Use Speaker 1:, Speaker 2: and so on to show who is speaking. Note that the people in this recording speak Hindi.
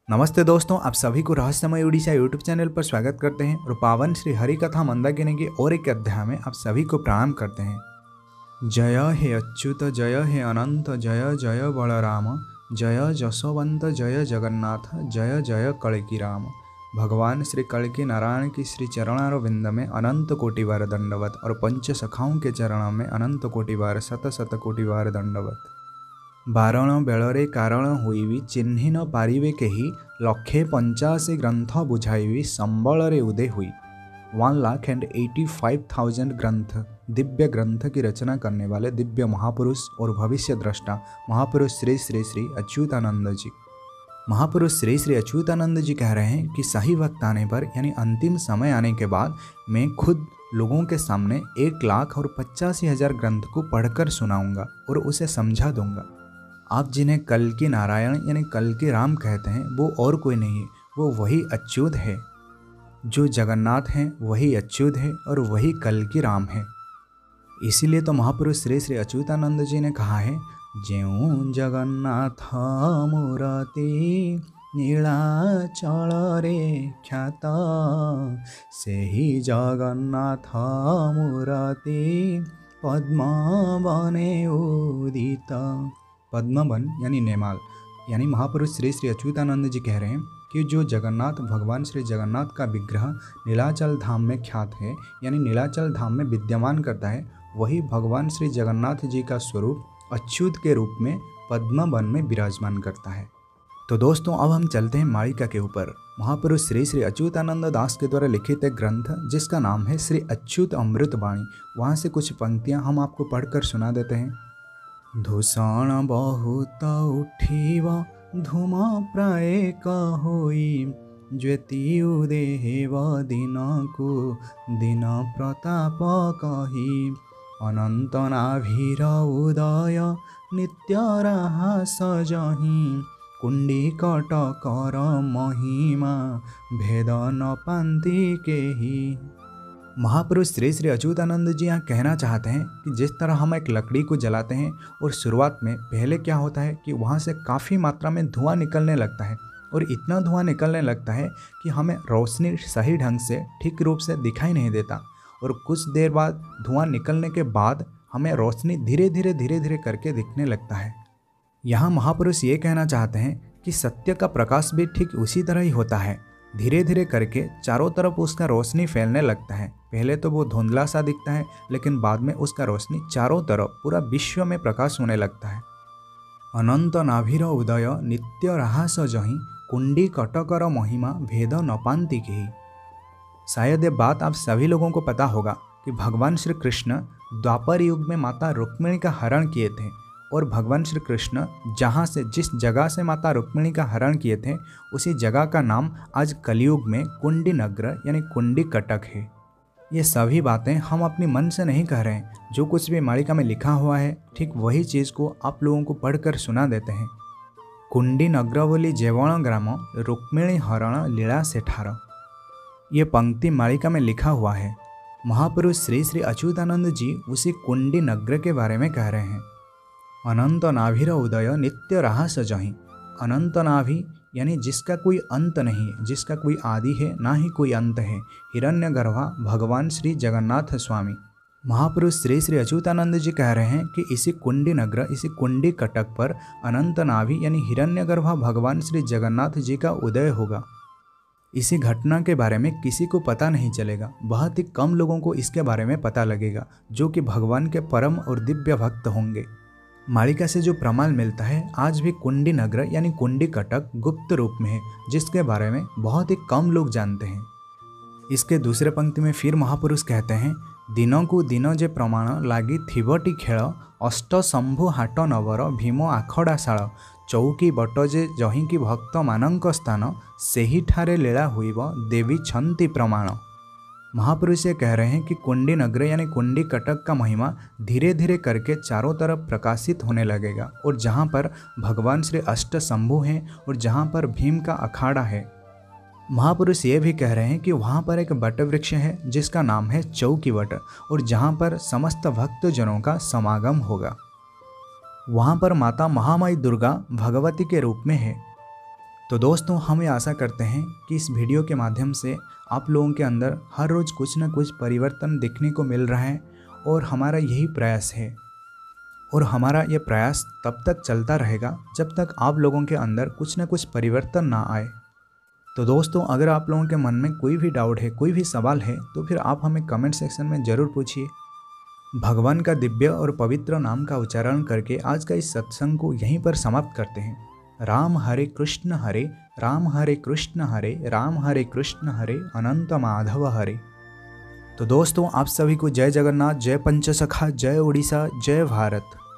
Speaker 1: नमस्ते दोस्तों, आप सभी को रहस्यमय उड़ीसा यूट्यूब चैनल पर स्वागत करते हैं और पावन श्री हरि कथा मंदाकिनी के और एक अध्याय में आप सभी को प्रणाम करते हैं। जय हे अच्युत, जय हे अनंत, जय जय बलराम, जय जशोवंत, जय जगन्नाथ, जय जय कल्कि राम। भगवान श्री कल्कि नारायण की श्री चरणारविंद में अनंत कोटि बार दंडवत और पंच सखाओं के चरणों में अनंत कोटि बार शत शत कोटि बार दंडवत। बारण बेलरे कारण होइबी चिन्हि न पारिबे केही, लक्षे 85 ग्रंथ बुझाइबी संबल रे उदय हुई। 1,85,000 ग्रंथ, दिव्य ग्रंथ की रचना करने वाले दिव्य महापुरुष और भविष्य दृष्टा महापुरुष श्री श्री श्री अच्युतानंद जी। महापुरुष श्री श्री अच्युतानंद जी कह रहे हैं कि सही वक्त आने पर यानी अंतिम समय आने के बाद मैं खुद लोगों के सामने 1,85,000 ग्रंथ को पढ़कर सुनाऊंगा और उसे समझा दूंगा। आप जिन्हें कल्कि नारायण यानी कल्कि राम कहते हैं वो और कोई नहीं, वो वही अच्युत है। जो जगन्नाथ हैं वही अच्युत है और वही कल्कि राम है। इसीलिए तो महापुरुष श्री श्री अच्युतानंद जी ने कहा है, जेऊ जगन्नाथ मूरति नीलाचल रे ख्यात, सेही जगन्नाथ मूरति पद्मवने उदित। पद्मवन यानी नेमाल, यानी महापुरुष श्री श्री अच्युतानंद जी कह रहे हैं कि जो जगन्नाथ भगवान श्री जगन्नाथ का विग्रह नीलाचल धाम में ख्यात है यानी नीलाचल धाम में विद्यमान करता है, वही भगवान श्री जगन्नाथ जी का स्वरूप अच्युत के रूप में पद्मवन में विराजमान करता है। तो दोस्तों, अब हम चलते हैं मालिका के ऊपर। महापुरुष श्री श्री अच्युतानंद दास के द्वारा लिखित एक ग्रंथ जिसका नाम है श्री अच्युत अमृत वाणी, वहाँ से कुछ पंक्तियाँ हम आपको पढ़कर सुना देते हैं। धूषण बहुत उठिब धूम प्राय होई, ज्योति उदेव दिन को दिन प्रताप कही। अनंत नाभिर उदय नित्य राहास जही, कुंडी कटकर महिमा भेद न पांति केही। महापुरुष श्री श्री अच्युतानंद जी यहाँ कहना चाहते हैं कि जिस तरह हम एक लकड़ी को जलाते हैं और शुरुआत में पहले क्या होता है कि वहाँ से काफ़ी मात्रा में धुआं निकलने लगता है और इतना धुआं निकलने लगता है कि हमें रोशनी सही ढंग से ठीक रूप से दिखाई नहीं देता, और कुछ देर बाद धुआं निकलने के बाद हमें रोशनी धीरे धीरे करके दिखने लगता है। यहाँ महापुरुष ये कहना चाहते हैं कि सत्य का प्रकाश भी ठीक उसी तरह ही होता है, धीरे धीरे करके चारों तरफ उसका रोशनी फैलने लगता है। पहले तो वो धुंधला सा दिखता है, लेकिन बाद में उसका रोशनी चारों तरफ पूरा विश्व में प्रकाश होने लगता है। अनंत नाभिर उदय नित्य राहास जही, कुंडी कटकर महिमा भेद न पांति केही। शायद ये बात आप सभी लोगों को पता होगा कि भगवान श्री कृष्ण द्वापर युग में माता रुक्मिणी का हरण किए थे, और भगवान श्री कृष्ण जहाँ से जिस जगह से माता रुक्मिणी का हरण किए थे उसी जगह का नाम आज कलयुग में कुंडी नगर यानी कुंडी कटक है। ये सभी बातें हम अपनी मन से नहीं कह रहे हैं, जो कुछ भी मालिका में लिखा हुआ है ठीक वही चीज़ को आप लोगों को पढ़कर सुना देते हैं। कुंडी नगर बोली जेवण ग्राम, रुक्मिणी हरण लीला सेठार। ये पंक्ति मालिका में लिखा हुआ है। महापुरुष श्री श्री अच्युतानंद जी उसी कुंडी नगर के बारे में कह रहे हैं। अनंत नाभिर उदय नित्य राहास जही, अनंत नाभि यानी जिसका कोई अंत नहीं, जिसका कोई आदि है ना ही कोई अंत है, हिरण्यगर्भा भगवान श्री जगन्नाथ स्वामी। महापुरुष श्री श्री अच्युतानंद जी कह रहे हैं कि इसी कुंडी नगर इसी कुंडी कटक पर अनंत नाभि यानी हिरण्यगर्भा भगवान श्री जगन्नाथ जी का उदय होगा। इसी घटना के बारे में किसी को पता नहीं चलेगा, बहुत ही कम लोगों को इसके बारे में पता लगेगा, जो कि भगवान के परम और दिव्य भक्त होंगे। मालिका से जो प्रमाण मिलता है, आज भी कुंडी नगर यानी कुंडी कटक गुप्त रूप में है, जिसके बारे में बहुत ही कम लोग जानते हैं। इसके दूसरे पंक्ति में फिर महापुरुष कहते हैं, दिन को दिन जे प्रमाण लागी थिबटी खेल, अष्ट शंभु हाट नवर भीम आखड़ाशाल, चौकी बट जे जहींकी भक्त मानक स्थान, सेही ठारे लीला हुईब देवी छंती प्रमाण। महापुरुष ये कह रहे हैं कि कुंडी नगर यानी कुंडी कटक का महिमा धीरे धीरे करके चारों तरफ प्रकाशित होने लगेगा, और जहाँ पर भगवान श्री अष्ट शंभु हैं और जहाँ पर भीम का अखाड़ा है। महापुरुष ये भी कह रहे हैं कि वहाँ पर एक बट वृक्ष है जिसका नाम है चौकी वट, और जहाँ पर समस्त भक्तजनों का समागम होगा। वहाँ पर माता महामाई दुर्गा भगवती के रूप में है। तो दोस्तों, हम ये आशा करते हैं कि इस वीडियो के माध्यम से आप लोगों के अंदर हर रोज़ कुछ न कुछ परिवर्तन देखने को मिल रहा है और हमारा यही प्रयास है। और हमारा ये प्रयास तब तक चलता रहेगा जब तक आप लोगों के अंदर कुछ न कुछ परिवर्तन ना आए। तो दोस्तों, अगर आप लोगों के मन में कोई भी डाउट है, कोई भी सवाल है, तो फिर आप हमें कमेंट सेक्शन में ज़रूर पूछिए। भगवान का दिव्य और पवित्र नाम का उच्चारण करके आज का इस सत्संग को यहीं पर समाप्त करते हैं। राम हरे कृष्ण हरे राम, हरे कृष्ण हरे राम, हरे कृष्ण हरे अनंत माधव हरे। तो दोस्तों, आप सभी को जय जगन्नाथ, जय पंचसखा, जय उड़ीसा, जय भारत।